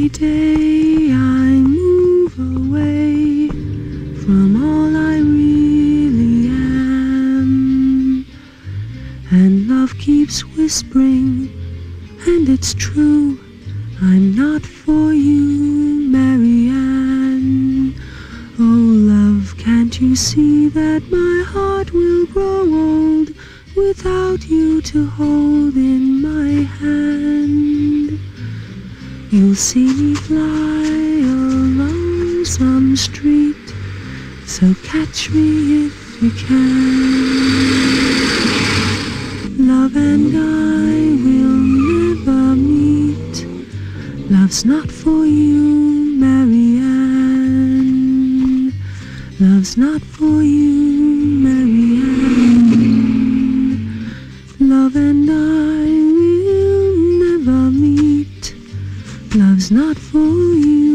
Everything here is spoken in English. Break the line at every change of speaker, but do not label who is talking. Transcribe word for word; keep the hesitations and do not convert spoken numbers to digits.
Every day I move away from all I really am, and love keeps whispering, and it's true, I'm not for you, Marianne. Oh love, can't you see that my heart will grow old without you to hold in my hand? You'll see me fly along some street, so catch me if you can. Love and I will never meet. Love's not for you, Marianne. Love's not for you, Marianne. Love and I will never meet. Love's not for you.